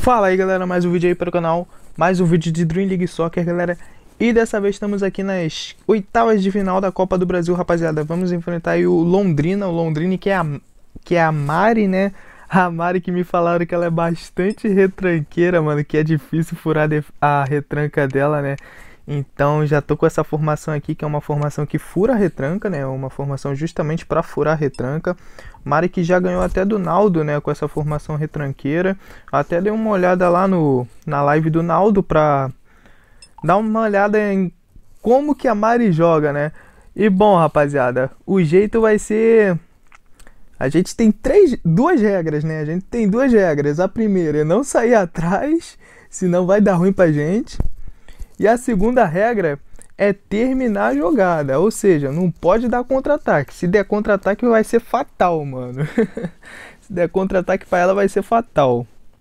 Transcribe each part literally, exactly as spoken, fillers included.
Fala aí galera, mais um vídeo aí para o canal, mais um vídeo de Dream League Soccer galera. E dessa vez estamos aqui nas oitavas de final da Copa do Brasil, rapaziada. Vamos enfrentar aí o Londrina, o Londrina que é a, que é a Mari, né? A Mari que me falaram que ela é bastante retranqueira, mano, que é difícil furar a retranca dela, né? Então já tô com essa formação aqui, que é uma formação que fura a retranca, né? Uma formação justamente para furar a retranca. Mari que já ganhou até do Naldo, né? Com essa formação retranqueira. Até dei uma olhada lá no, na live do Naldo pra dar uma olhada em como que a Mari joga, né? E bom, rapaziada, o jeito vai ser... A gente tem três, duas regras, né? A gente tem duas regras. A primeira é não sair atrás, senão vai dar ruim pra gente. E a segunda regra é terminar a jogada, ou seja, não pode dar contra-ataque. Se der contra-ataque vai ser fatal, mano. Se der contra-ataque pra ela vai ser fatal.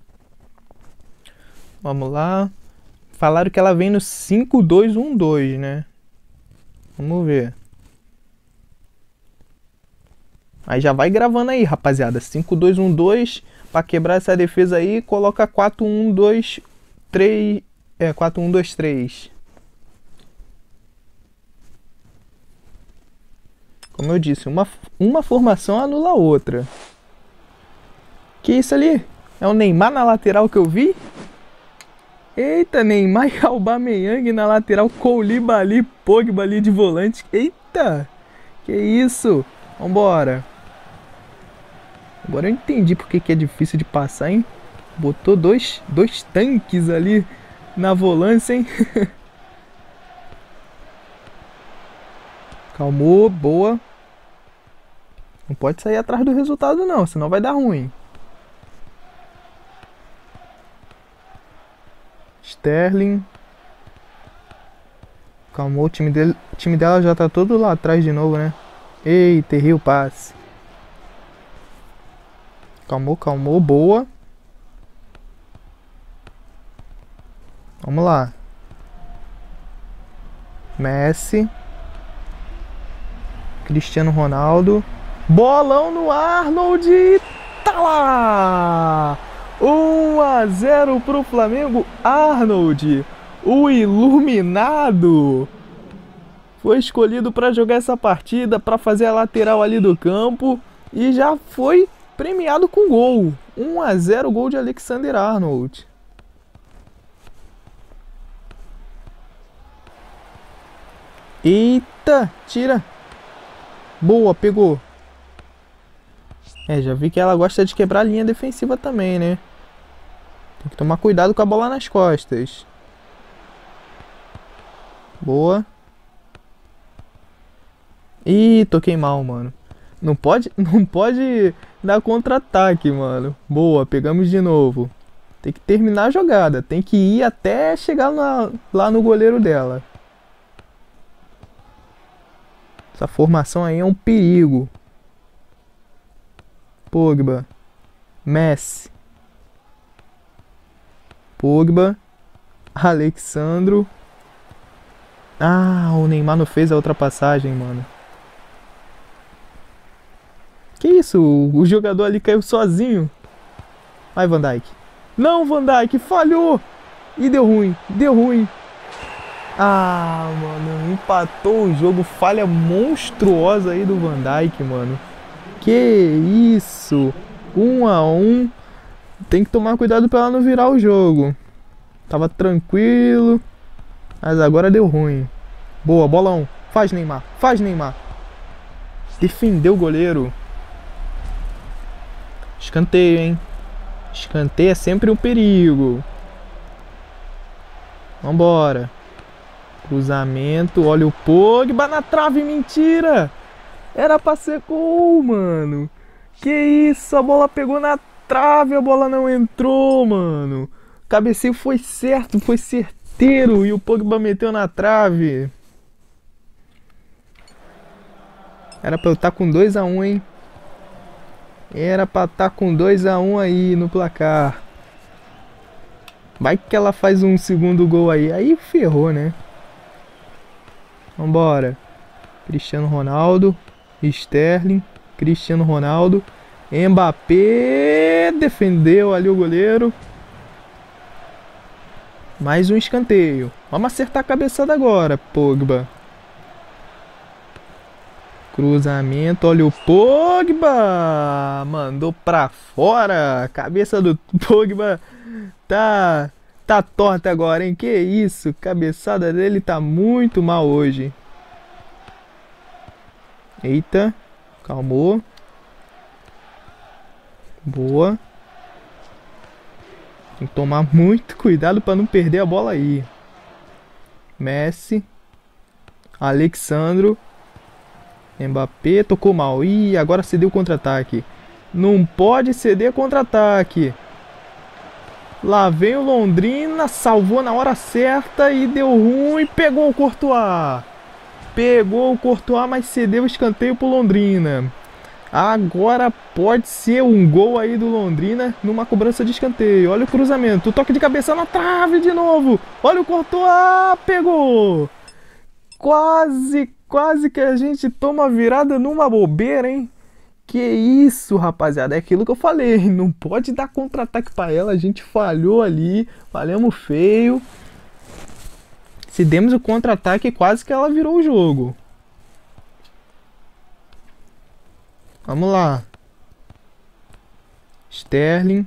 Vamos lá. Falaram que ela vem no cinco dois um dois, né? Vamos ver. Aí já vai gravando aí, rapaziada. cinco dois um dois, pra quebrar essa defesa aí, coloca quatro um dois três... É, quatro um dois três. Como eu disse, uma, uma formação anula a outra. Que isso ali? É o Neymar na lateral que eu vi? Eita, Neymar e Aubameyang na lateral, Koulibaly, Pogba ali de volante. Eita! Que isso? Vambora. Agora eu entendi porque que é difícil de passar, hein? Botou dois, dois tanques ali na volância, hein? Calmou, boa. Não pode sair atrás do resultado não, senão vai dar ruim. Sterling. Calmou, o time, dele, o time dela já tá todo lá atrás de novo, né? Eita, errei o passe. Calmou, calmou, boa. Vamos lá. Messi. Cristiano Ronaldo. Bolão no Arnold. Tá lá! um a zero pro Flamengo. Arnold, o iluminado, foi escolhido para jogar essa partida, para fazer a lateral ali do campo. E já foi premiado com gol. um a zero, gol de Alexander Arnold. Eita, tira. Boa, pegou. É, já vi que ela gosta de quebrar a linha defensiva também, né? Tem que tomar cuidado com a bola nas costas. Boa. Ih, toquei mal, mano. Não pode, não pode dar contra-ataque, mano. Boa, pegamos de novo. Tem que terminar a jogada. Tem que ir até chegar na, lá no goleiro dela. Essa formação aí é um perigo. Pogba. Messi. Pogba. Alexandro. Ah, o Neymar não fez a ultrapassagem, mano. Que isso? O jogador ali caiu sozinho. Vai, Van Dijk. Não, Van Dijk, falhou. E deu ruim, deu ruim. Ah, mano, empatou o jogo. Falha monstruosa aí do Van Dijk, mano. Que isso. Um a um. Tem que tomar cuidado pra ela não virar o jogo. Tava tranquilo, mas agora deu ruim. Boa, bolão. Faz, Neymar, faz, Neymar. Defendeu o goleiro. Escanteio, hein. Escanteio é sempre um perigo. Vambora. Cruzamento, olha o Pogba na trave, mentira! Era pra ser gol, mano. Que isso, a bola pegou na trave, a bola não entrou, mano. O cabeceio foi certo, foi certeiro e o Pogba meteu na trave. Era pra eu estar com dois a um, hein? Era pra estar com dois a um aí no placar. Vai que ela faz um segundo gol aí, aí ferrou, né? Vambora. Cristiano Ronaldo. Sterling. Cristiano Ronaldo. Mbappé. Defendeu ali o goleiro. Mais um escanteio. Vamos acertar a cabeçada agora, Pogba. Cruzamento, olha o Pogba. Mandou pra fora. A cabeça do Pogba tá, tá torta agora, hein? Que isso, cabeçada dele tá muito mal hoje. Eita, calmou. Boa. Tem que tomar muito cuidado para não perder a bola aí. Messi. Alexandro. Mbappé tocou mal. Ih, agora cedeu o contra-ataque. Não pode ceder contra-ataque. Lá vem o Londrina. Salvou na hora certa e deu ruim. Pegou o Courtois. Pegou o Courtois, mas cedeu o escanteio pro Londrina. Agora pode ser um gol aí do Londrina numa cobrança de escanteio. Olha o cruzamento. O toque de cabeça na trave de novo. Olha o Courtois. Pegou. Quase, quase que a gente toma virada numa bobeira, hein? Que isso, rapaziada. É aquilo que eu falei. Não pode dar contra-ataque pra ela. A gente falhou ali. Falhamos feio. Se demos o contra-ataque, quase que ela virou o jogo. Vamos lá. Sterling.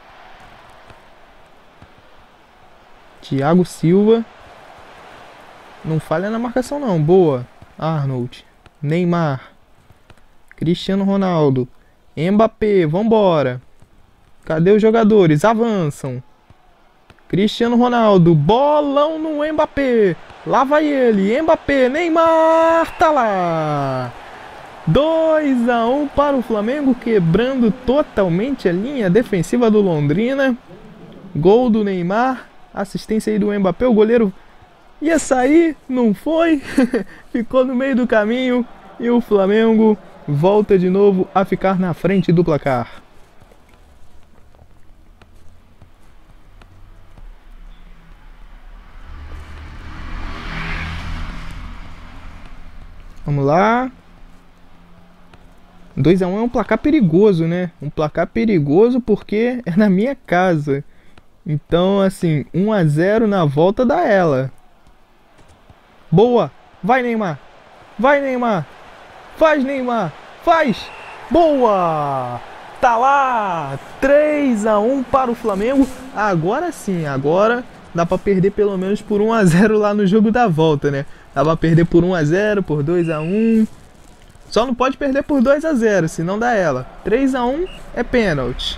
Thiago Silva. Não falha na marcação não. Boa. Arnold. Neymar. Cristiano Ronaldo. Mbappé. Vambora. Cadê os jogadores? Avançam. Cristiano Ronaldo. Bolão no Mbappé. Lá vai ele. Mbappé. Neymar. Tá lá. dois a um para o Flamengo, quebrando totalmente a linha defensiva do Londrina. Gol do Neymar, assistência aí do Mbappé, o goleiro ia sair, não foi, ficou no meio do caminho e o Flamengo volta de novo a ficar na frente do placar. Vamos lá. dois a um é um placar perigoso, né? Um placar perigoso porque é na minha casa. Então, assim, um a zero na volta dá ela. Boa! Vai, Neymar! Vai, Neymar! Faz, Neymar! Faz! Boa! Tá lá! três a um para o Flamengo. Agora sim, agora dá pra perder pelo menos por um a zero lá no jogo da volta, né? Dá pra perder por um a zero, por dois a um. Só não pode perder por dois a zero, senão dá ela. três a um é pênalti.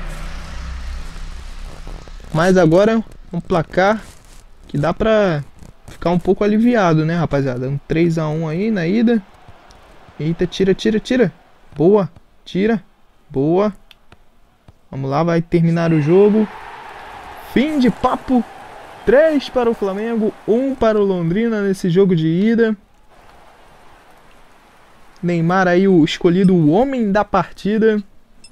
Mas agora um placar que dá pra ficar um pouco aliviado, né, rapaziada? Um três a um aí na ida. Eita, tira, tira, tira. Boa, tira. Boa. Vamos lá, vai terminar o jogo. Fim de papo. três para o Flamengo, um para o Londrina nesse jogo de ida. Neymar aí, o escolhido, o homem da partida.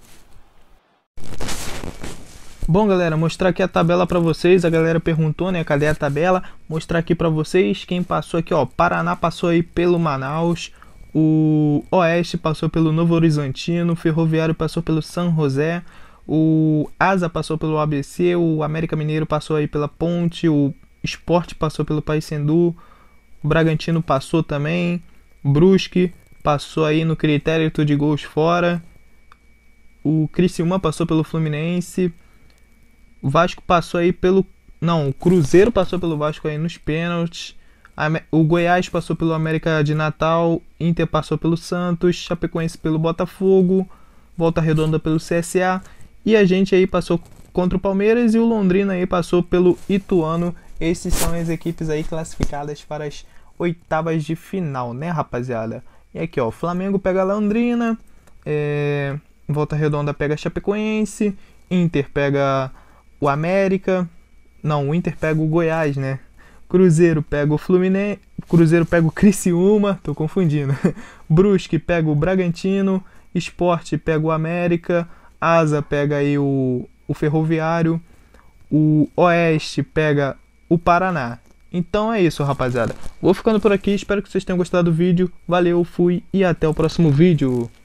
Bom, galera, mostrar aqui a tabela pra vocês. A galera perguntou, né, cadê a tabela? Mostrar aqui pra vocês quem passou aqui, ó. Paraná passou aí pelo Manaus. O Oeste passou pelo Novo Horizontino. O Ferroviário passou pelo San José. O Asa passou pelo A B C. O América Mineiro passou aí pela Ponte. O Sport passou pelo Paysandu. O Bragantino passou também. Brusque passou aí no critério de gols fora. O Criciúma passou pelo Fluminense. O Vasco passou aí pelo... Não, o Cruzeiro passou pelo Vasco aí nos pênaltis. O Goiás passou pelo América de Natal. Inter passou pelo Santos. Chapecoense pelo Botafogo. Volta Redonda pelo C S A. E a gente aí passou contra o Palmeiras. E o Londrina aí passou pelo Ituano. Esses são as equipes aí classificadas para as oitavas de final, né, rapaziada? E aqui, ó, o Flamengo pega a Londrina, é, Volta Redonda pega a Chapecoense, Inter pega o América, não, o Inter pega o Goiás, né? Cruzeiro pega o Fluminense, Cruzeiro pega o Criciúma, tô confundindo. Brusque pega o Bragantino, Sport pega o América, Asa pega aí o, o Ferroviário, o Oeste pega o Paraná. Então é isso, rapaziada. Vou ficando por aqui, espero que vocês tenham gostado do vídeo. Valeu, fui e até o próximo vídeo.